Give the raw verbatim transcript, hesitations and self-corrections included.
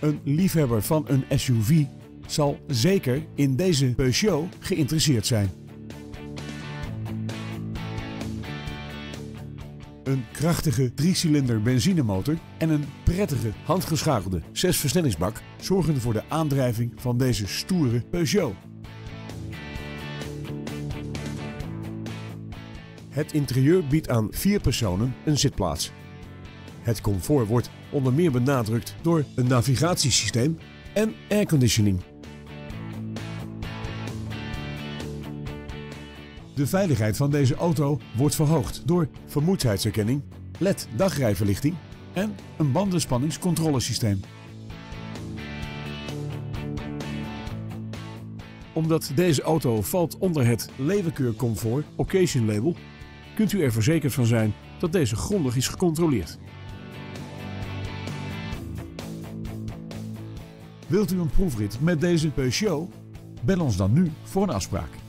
Een liefhebber van een S U V zal zeker in deze Peugeot geïnteresseerd zijn. Een krachtige driecilinder benzinemotor en een prettige handgeschakelde zesversnellingsbak zorgen voor de aandrijving van deze stoere Peugeot. Het interieur biedt aan vier personen een zitplaats. Het comfort wordt onder meer benadrukt door een navigatiesysteem en airconditioning. De veiligheid van deze auto wordt verhoogd door vermoeidheidsherkenning, L E D dagrijverlichting en een bandenspanningscontrolesysteem. Omdat deze auto valt onder het Leeuwenkeur Comfort Occasion label, kunt u er verzekerd van zijn dat deze grondig is gecontroleerd. Wilt u een proefrit met deze Peugeot? Bel ons dan nu voor een afspraak.